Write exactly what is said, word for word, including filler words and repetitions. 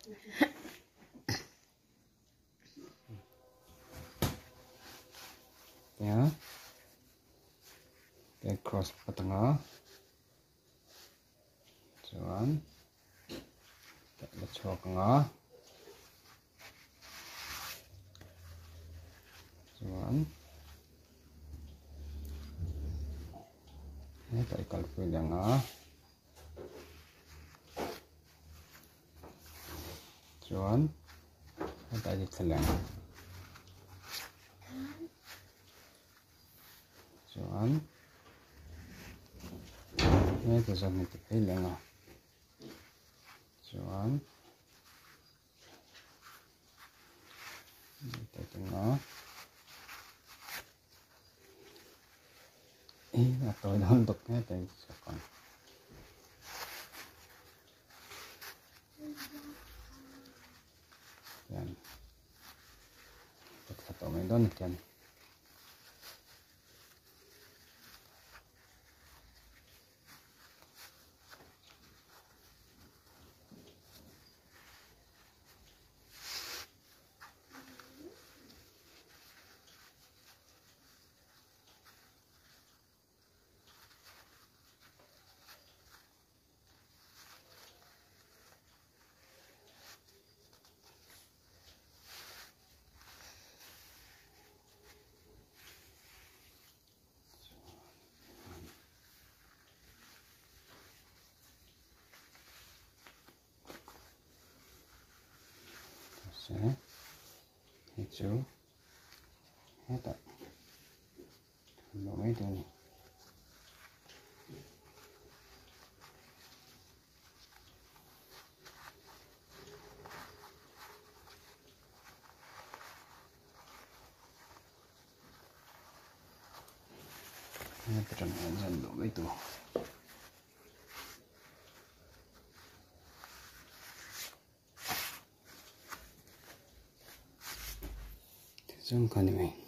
ya, dia cross ke tengah, cuman tak lecok tengah, cuman ini tak ikat yang ah, cuman tak jadi seleng, cuman ini bisa nanti hilang ah, cuman di tengah ini atau untuknya dan sekarang dan untuk satu medan kan saya hijau ya tak belum itu nih ini perjalanan belum itu Zoom kan ini